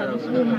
ろう。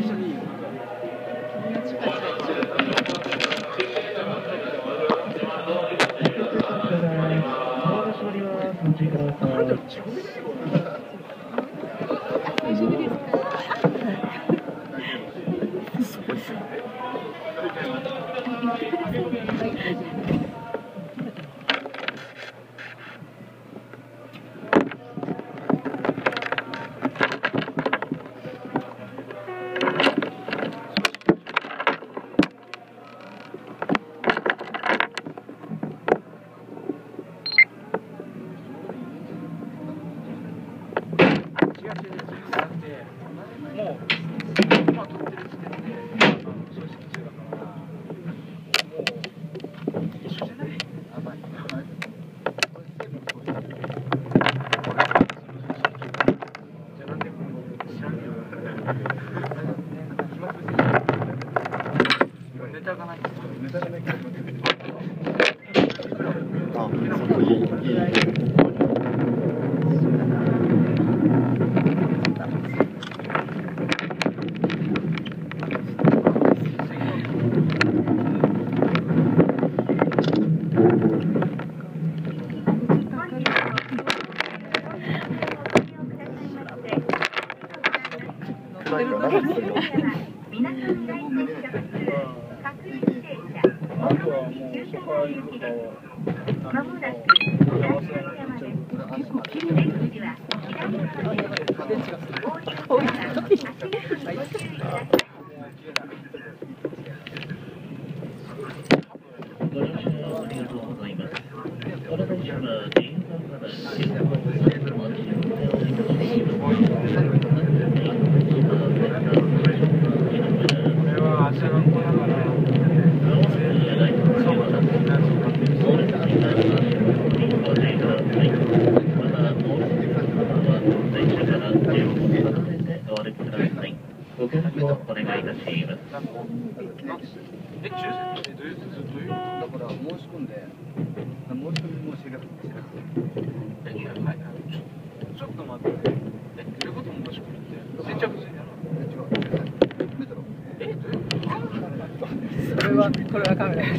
これはカメラです。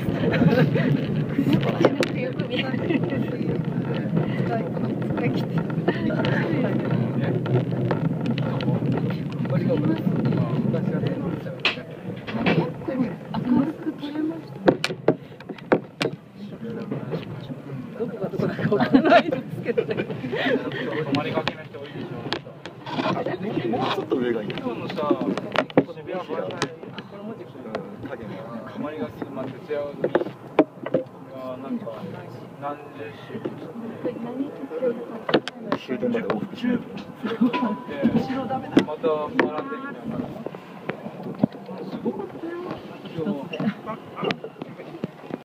よく見える。使い切って。どこがどこだかわからないですけどね。 止まりかけの人多いでしょ。 もうちょっと上がいい。 今日のさ、渋谷バイたまりがすぐ待ってツヤを見がなんか何十周終点まで往復してまた学んでみたいなすごかったよ今日